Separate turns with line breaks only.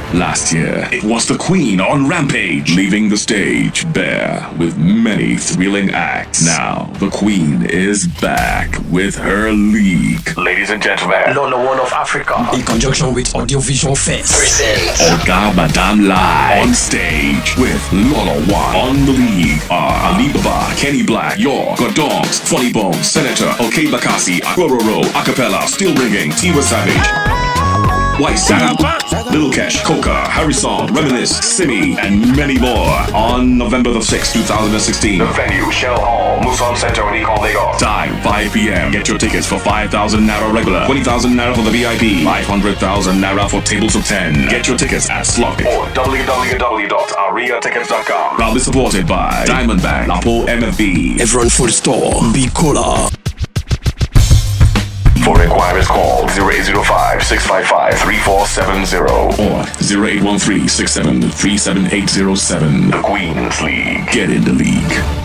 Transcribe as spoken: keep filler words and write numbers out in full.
Last year, it was the Queen on Rampage, leaving the stage bare with many thrilling acts. Now, the Queen is back with her league. Ladies and gentlemen,
Lolo One of Africa,
in conjunction with Audiovisual Fest,
presents
Oga Madam live on stage with Lolo One. On the league are Ali Baba, Kenny Black, Yor, Godongs, Funny Bones, Senator, OK Bakassi, Akororo, Acapella, Still Ringing, Tiwa Savage, White Sam, Little Cash, Coca, Harry Song, Reminisce, Simi, and many more on November the sixth, two thousand sixteen.
The venue, Shell Hall, Muson Center, Nicon, Lagos.
Time, five p m Get your tickets for five thousand Naira regular, twenty thousand Naira for the V I P, five hundred thousand Naira for tables of ten. Get your tickets at Slot
or w w w dot aria tickets dot com.
Proudly supported by Diamond Bank, Lapo M F B.
Everyone Food Store, Big Cola.
For inquiries, call zero eight zero five, six five five, three four seven zero
or zero eight one three, six seven three seven eight zero seven.
The Queen's League.
Get in the league.